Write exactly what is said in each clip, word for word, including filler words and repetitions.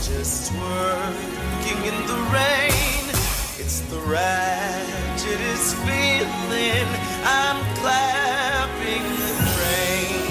just working in the rain. It's the ratchetest feeling. I'm clapping the train.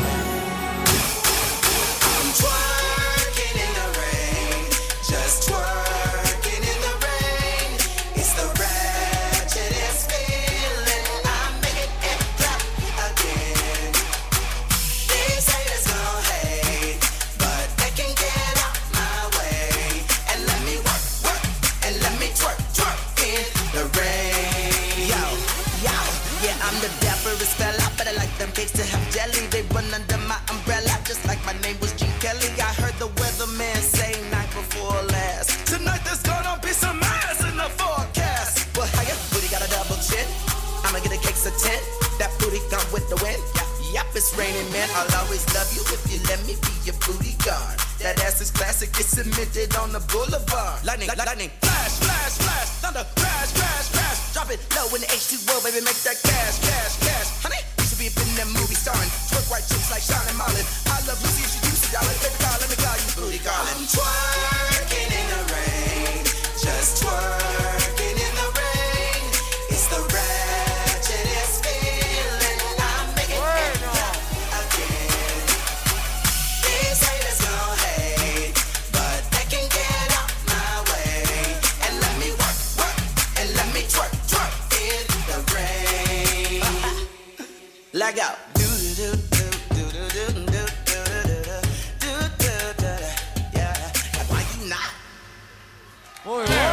I'm twerking in the rain, just twerking in the rain. It's the ratchetest feeling. I'm making it clap again. These haters gon' hate, but they can get out my way. And let me work, work, and let me twerk, twerk in the rain. Yo, yo, yeah, I'm the dapperest fella, but I like them cakes to have jelly. They run under my umbrella, just like my name was Gene Kelly. I heard the weatherman say night before last. Tonight there's gonna be some ass in the forecast. Well, how your booty got a double chin? I'ma get a cakes of ten. That booty gone with the wind. Yep, it's raining, man. I'll always love you if you let me be your booty guard. That ass is classic, it's cemented on the boulevard. Lightning, li- lightning, flash, flash, flash, thunder, crash, crash, crash. Drop it low in the H two O, baby, make that cash, cash, cash. Honey, you should be up in that movie starring twerk white chicks like Sean and Marlon. I love Lucy and she juicy, y'all. Baby, girl, let me call you booty calling. I'm twerking in the rain, just twerking in the rain. It's the ratchetest feeling. I'm making it clap again. These haters gon' hate, but they can get out my way. And let me work, work, and let me twerk, twerk in the rain. Leg out. Do do do do do do do do do do do. Yeah. Why you not? Muy bien.